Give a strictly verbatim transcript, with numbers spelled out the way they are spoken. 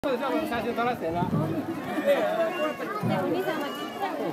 写真撮らせてな。 お兄さんは